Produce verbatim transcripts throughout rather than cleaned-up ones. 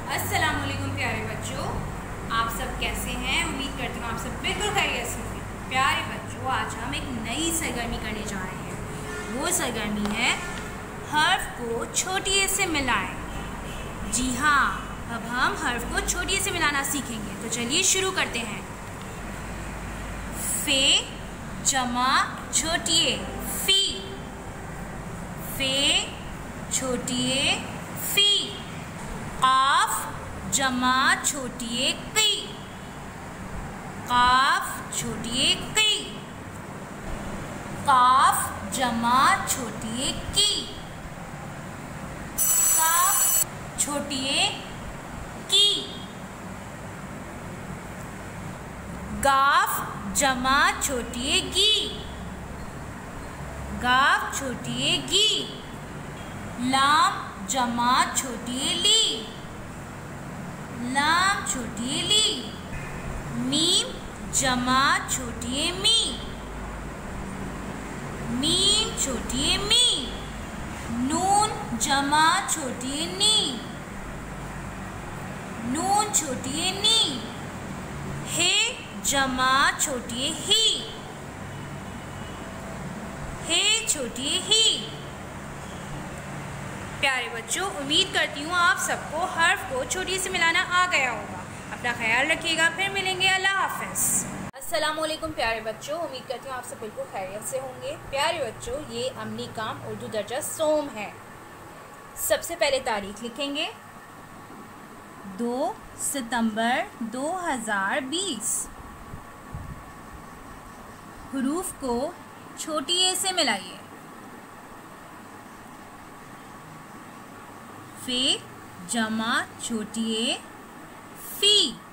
अस्सलामुअलैकुम प्यारे बच्चों, आप सब कैसे हैं। उम्मीद करती हूँ आप सब बिल्कुल खैरियत से होंगे। प्यारे बच्चों, आज हम एक नई सरगर्मी करने जा रहे हैं। वो सरगर्मी है हर्फ को छोटी ए से मिलाएं। जी हाँ, अब हम हर्फ को छोटी ए से मिलाना सीखेंगे। तो चलिए शुरू करते हैं। फे जमा छोटी ए फी, फे छोटी ए फी। काफ जमा छोटी ए की, काफ छोटी ए की। काफ जमा छोटी ए की, काफ छोटी ए की। गाफ जमा छोटी ए गी, गाफ छोटी ए गी। लाम जमा छोटी ए ली, लाम छोटी ए ली। मीम जमा छोटी ए मी, मीम छोटी ए मी। नून जमा छोटी ए नी, नून छोटी ए नी। हे जमा छोटी ए ही, हे छोटी ए ही। प्यारे बच्चों, उम्मीद करती हूँ आप सबको हर्फ को छोटी से मिलाना आ गया होगा। अपना ख्याल रखिएगा, फिर मिलेंगे। अल्लाह हाफ़िज़। अस्सलामुअलैकुम प्यारे बच्चों, उम्मीद करती हूँ आप सब बिल्कुल खैरियत से होंगे। प्यारे बच्चों, ये अमनी काम उर्दू दर्जा सोम है। सबसे पहले तारीख लिखेंगे दो सितंबर दो हज़ार बीस। हुरूफ को छोटी ए से मिलाइए। फे जमा छोटी ए फी,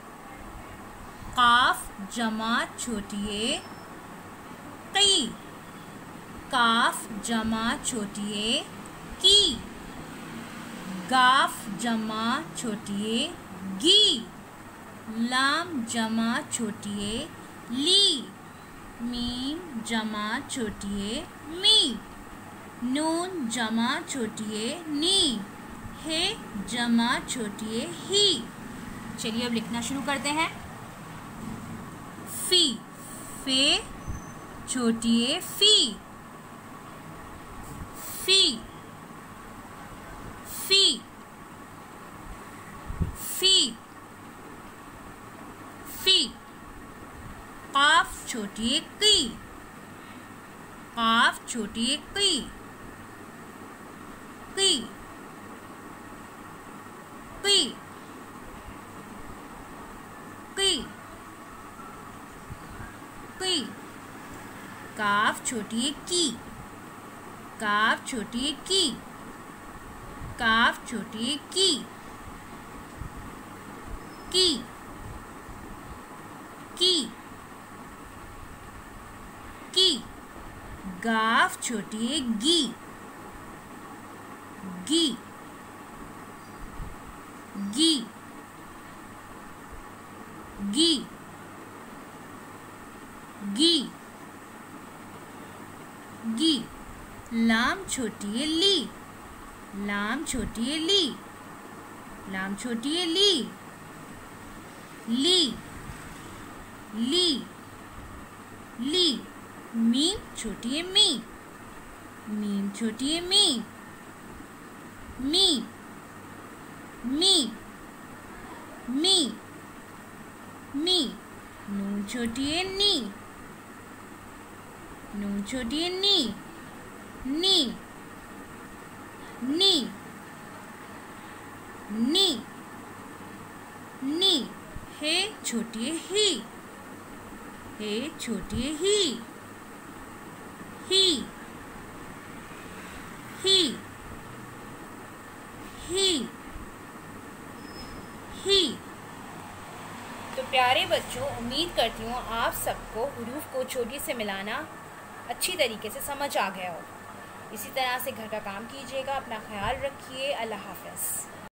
काफ जमा छोटी ए की, काफ जमा छोटी ए की। गाफ जमा छोटी ए गी, लाम जमा छोटी ए ली। मीम जमा छोटी ए मी, नून जमा छोटी ए नी। हे जमा छोटी ए ही। चलिए अब लिखना शुरू करते हैं। फी, फे छोटी ए फी, फी फी फी फी। काफ छोटी ए की, काफ छोटी ए की, की की की की। काफ छोटी ए की, काफ छोटी ए की, काफ छोटी ए की, की की की। गाफ छोटी ए गी, गी गी गी गी गी। लाम छोटी ए ली, लाम छोटी ए ली, लाम छोटी ए ली। ली ली ली। मीम छोटी ए मी, मीम छोटी ए मी, मी मी मी मी। नून छोटी ए नी, नून छोटी ए नी, नी नी नी नी। हे छोटी ए ही, हे छोटी ए ही, ही ही ही ही। तो प्यारे बच्चों, उम्मीद करती हूँ आप सबको हुरूफ को छोटी से मिलाना अच्छी तरीके से समझ आ गया हो। इसी तरह से घर का काम कीजिएगा। अपना ख्याल रखिए। अल्लाह हाफ़िज़।